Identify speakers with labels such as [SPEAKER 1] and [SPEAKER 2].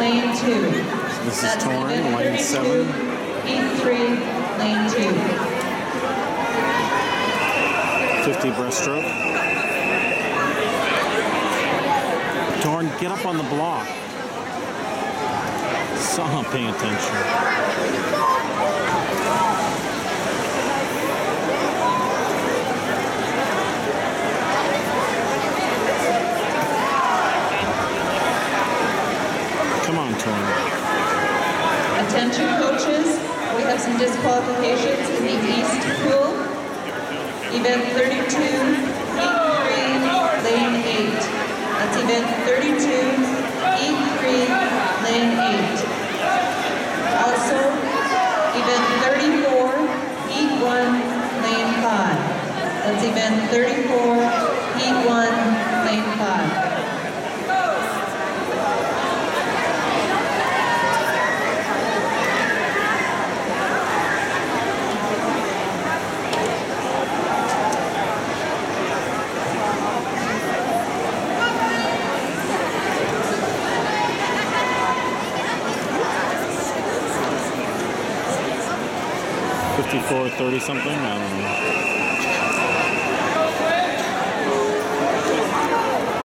[SPEAKER 1] lane 2.
[SPEAKER 2] This is
[SPEAKER 1] That's
[SPEAKER 2] Torn,
[SPEAKER 1] event
[SPEAKER 2] lane
[SPEAKER 1] 32,
[SPEAKER 2] 7.
[SPEAKER 1] heat 3, lane 2.
[SPEAKER 2] 50 breaststroke. Torn, get up on the block. So I'm paying attention. Come on, Torn.
[SPEAKER 1] Attention coaches, we have some disqualifications in the East pool. Event 32, heat 3, lane 8. That's event 32, heat 3, lane 8. Also, event 34, heat 1, lane 5. That's event 34, heat 1, lane 5.
[SPEAKER 2] 54, 30 something, I don't know.